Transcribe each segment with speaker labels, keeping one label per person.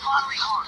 Speaker 1: bodily harm.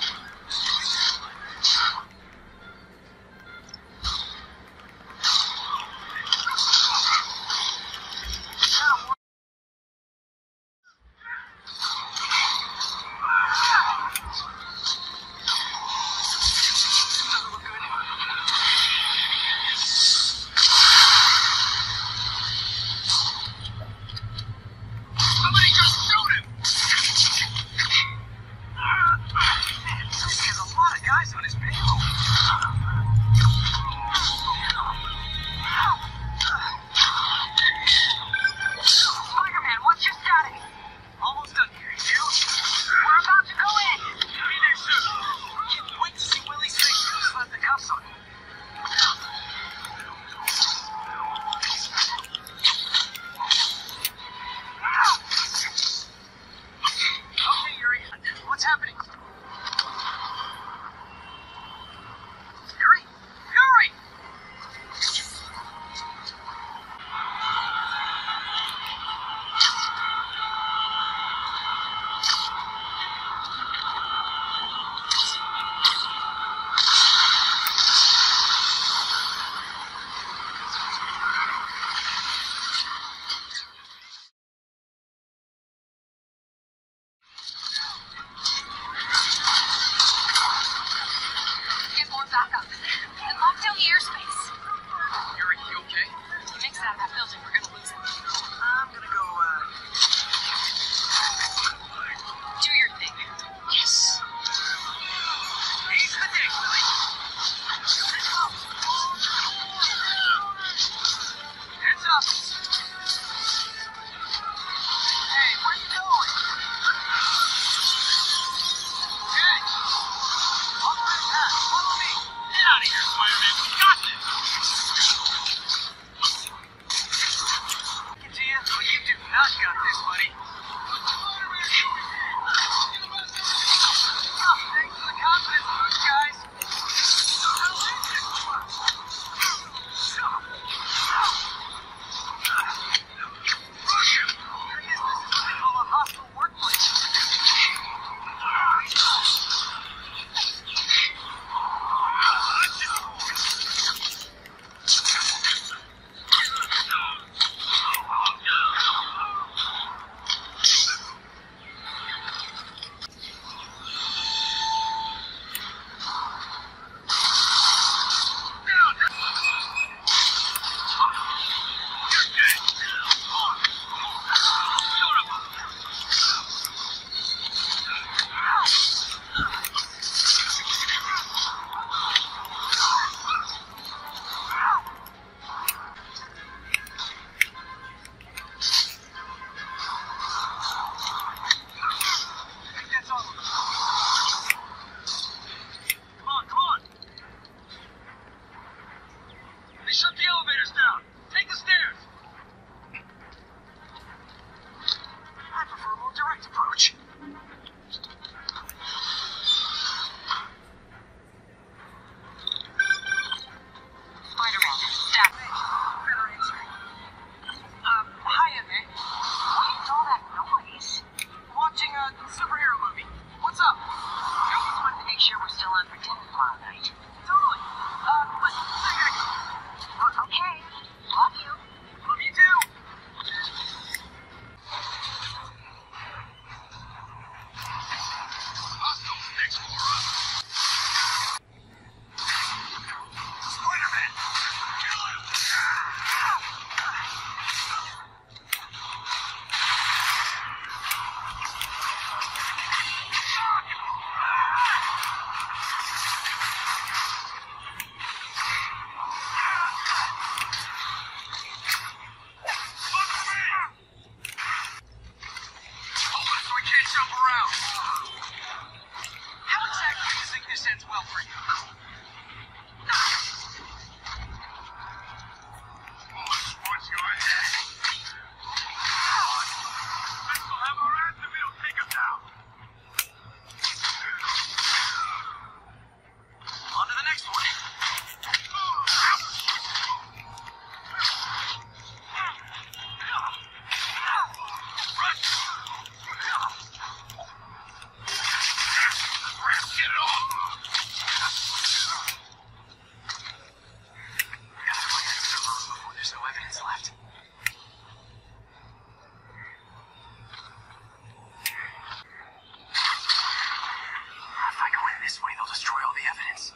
Speaker 1: This way they'll destroy all the evidence.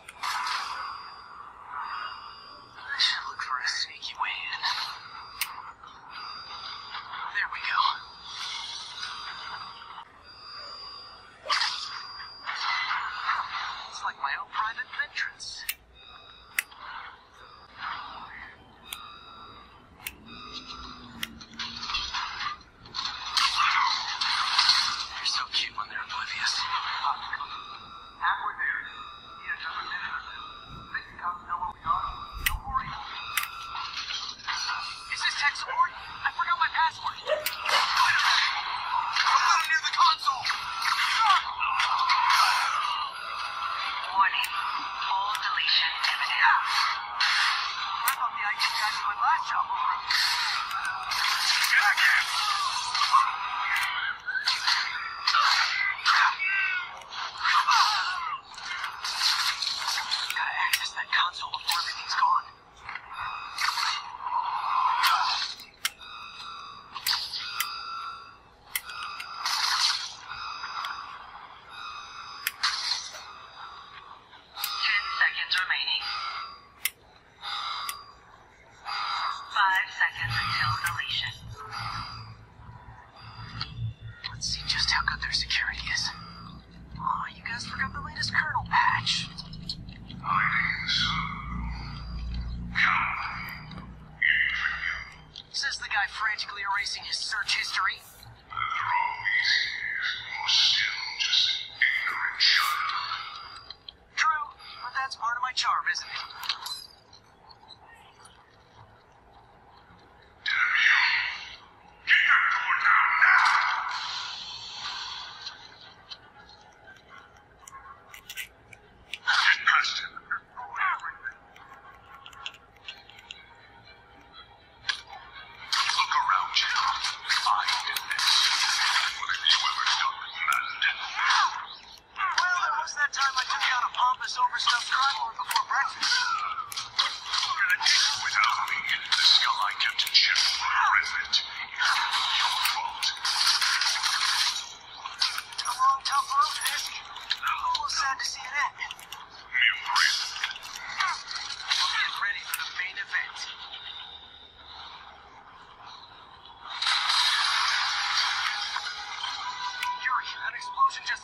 Speaker 1: I should look for a sneaky way in. There we go. It's like my own private entrance. They're so cute when they're oblivious. Halfway there. Need another minute or two. Think the cops know where we are? Don't worry. Is this tech support? I forgot my password. Wait a minute. I'm not near the console.
Speaker 2: Warning. Full deletion imminent.
Speaker 1: I thought the IT guy did my last job over him. Jacket! Gotta access that console before everything's gone.
Speaker 2: Remaining. 5 seconds until deletion.
Speaker 1: Let's see just how good their security is. Aw, you guys forgot the latest kernel patch. Says the guy frantically erasing his search history. True, but that's part of my charm, isn't it? That time I took down a pompous, overstuffed crime lord before breakfast.
Speaker 3: Without me, the skull I kept in check for a resident. Your fault.
Speaker 1: A long, tough road, Fisk. Almost sad to see it end. We'll get ready for the main event. Yuri, an explosion just...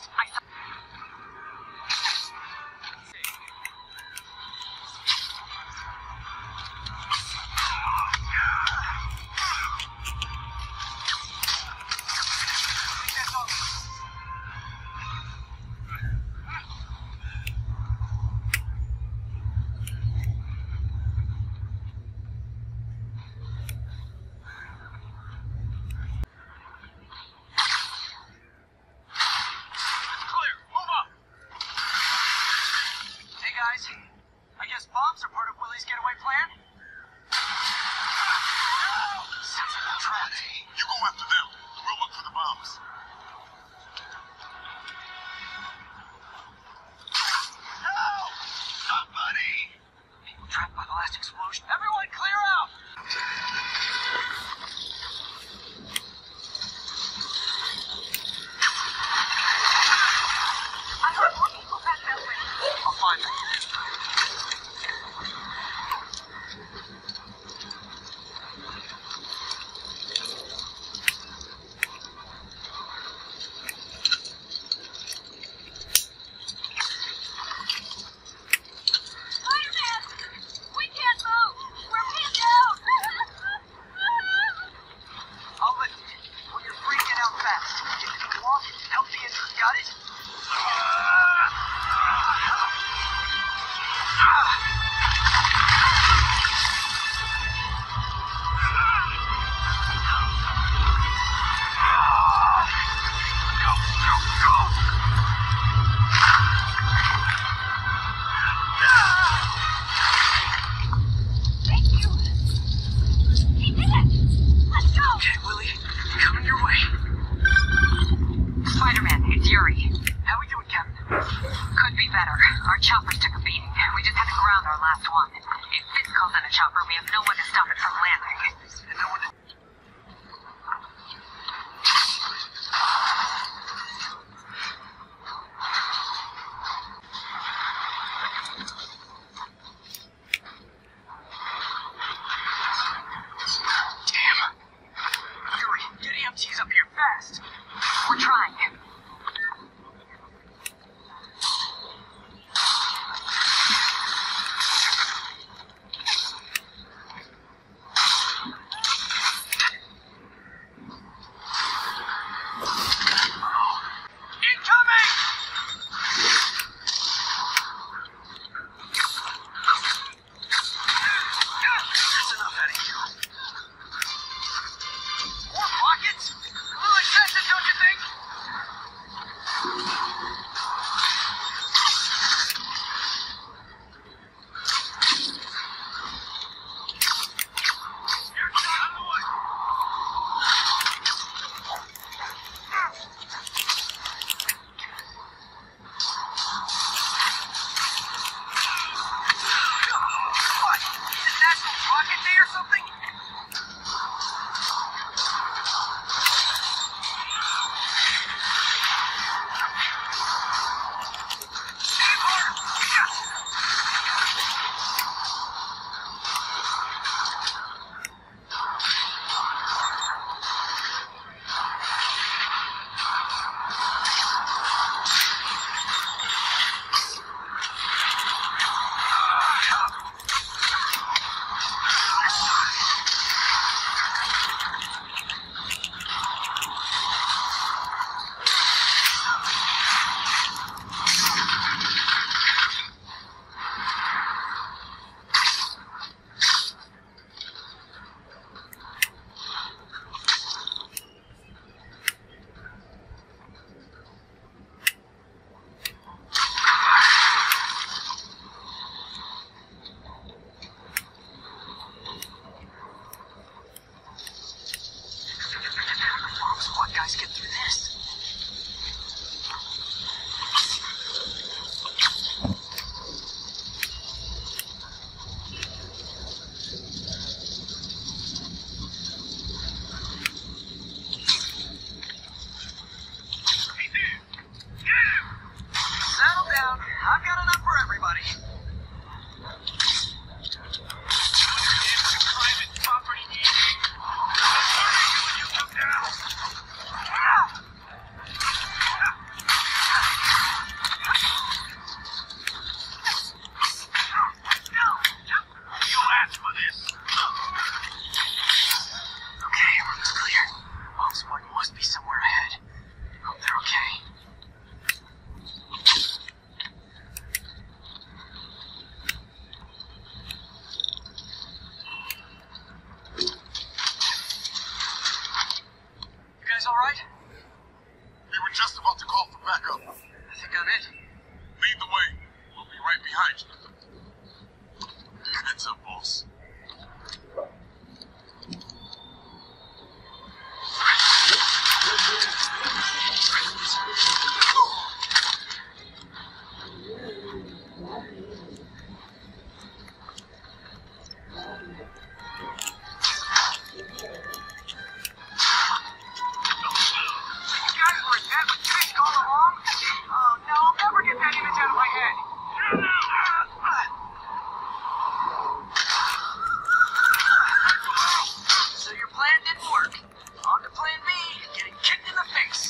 Speaker 1: Guys, I guess bombs are part of Willie's getaway plan? Sounds like a trap.
Speaker 3: You go after them. We'll look for the bombs.
Speaker 1: No! Somebody! People trapped by the last explosion. Everyone clear out!
Speaker 2: I heard more people back that way.
Speaker 1: I'll find them.
Speaker 2: Spider-Man! We can't move! We're pinned down!
Speaker 1: I'll lift you. When you're free, get out fast. Get to the walk, help the injured. Got it?
Speaker 2: Thank you! He did it! Let's go!
Speaker 1: Okay, Willie. Coming your way.
Speaker 2: Spider-Man, it's Yuri.
Speaker 1: How we doing, Captain?
Speaker 2: Could be better. Our choppers took a beating. We just had to ground our last one. If Fisk calls in a chopper, we have no one to stop it from landing.
Speaker 1: And no one to... down. I've got enough for everybody. Private property needs. You come down. You asked for this. Okay, room's clear. Well, Spartan must be somewhere ahead. Hope they're okay. You guys alright?
Speaker 3: We were just about to call for backup.
Speaker 1: I think I'm it.
Speaker 3: Lead the way. We'll be right behind you. Heads up, boss.
Speaker 1: So your plan didn't work. On to plan B, getting kicked in the face.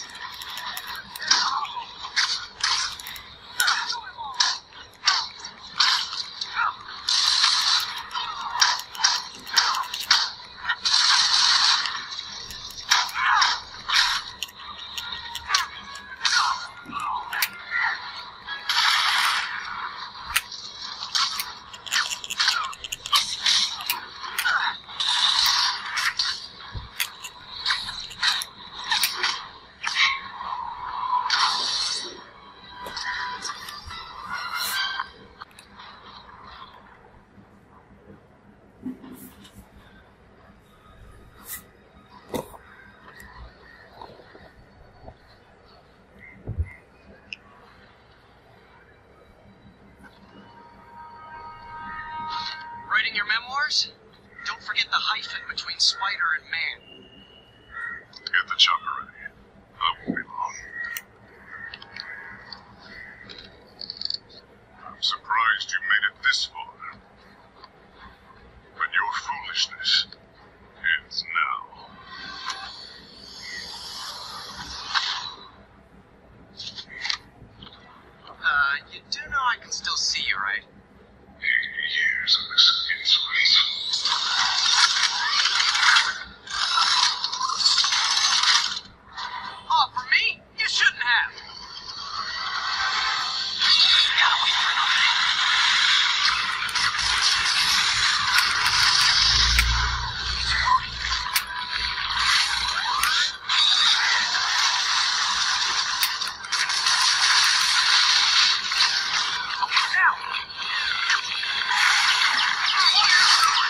Speaker 1: Writing your memoirs? Don't forget the hyphen between spider and man.
Speaker 3: Get the chopper ready. I won't be long. I'm surprised you made it this far. But your foolishness ends now.
Speaker 1: You do know I can still see you, right?
Speaker 3: 80 years of this insolence.
Speaker 1: Oh, for me? You shouldn't have. Gotta wait for an opening. Okay, now.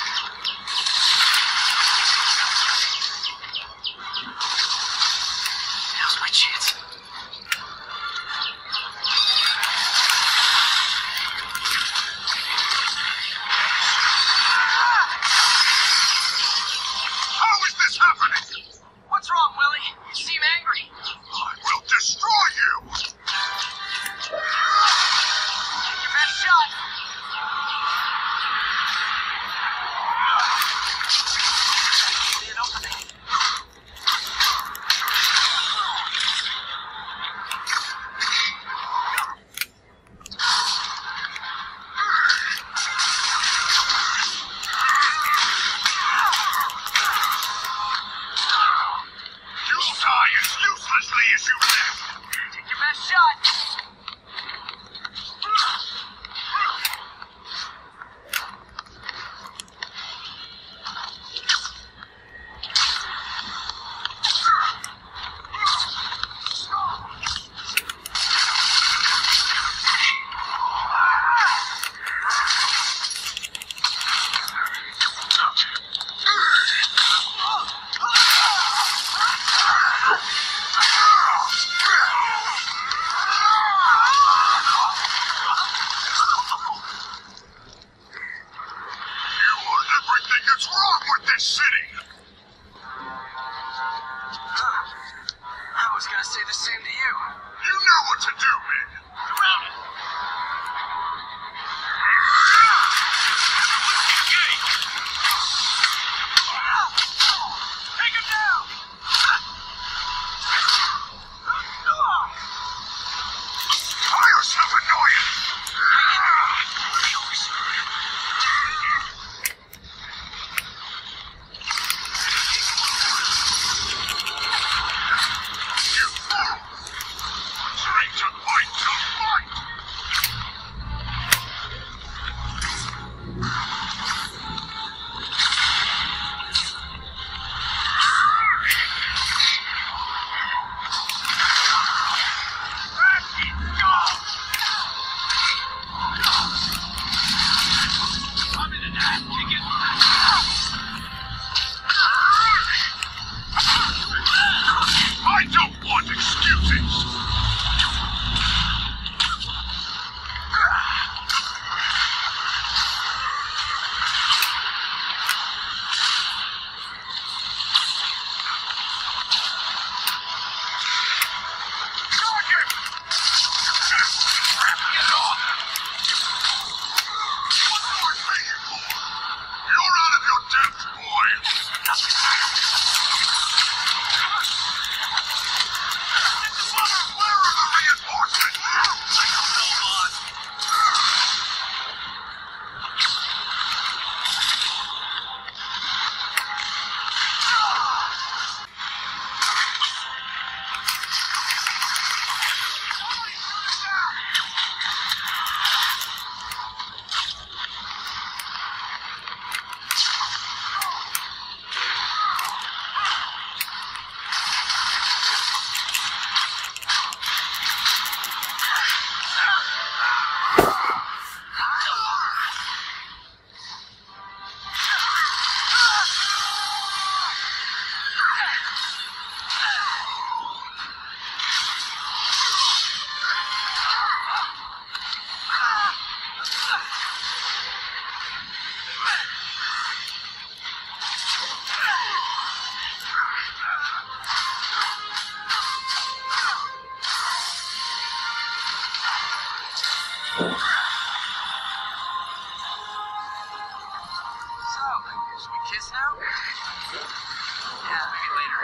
Speaker 1: So, should we kiss now? Yeah, maybe later.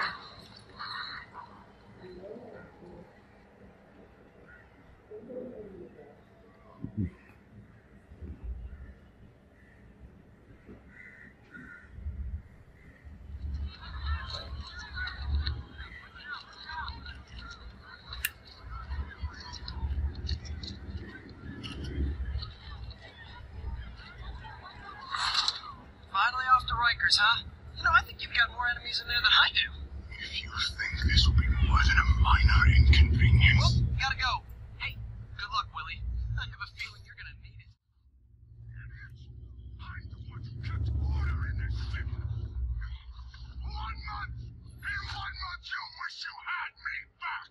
Speaker 1: Finally off to Rikers, huh? You know, I think you've got more enemies in there than I do.
Speaker 3: If you think this will be more than a minor inconvenience...
Speaker 1: Well, gotta go. Hey, good luck, Willie. I have a feeling you're gonna need it.
Speaker 3: I'm the one who kept order in this city. 1 month! In 1 month you wish you had me back!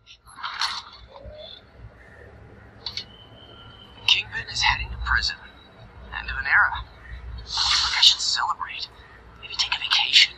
Speaker 1: Kingpin is heading to prison. End of an era. I should celebrate. Maybe take a vacation.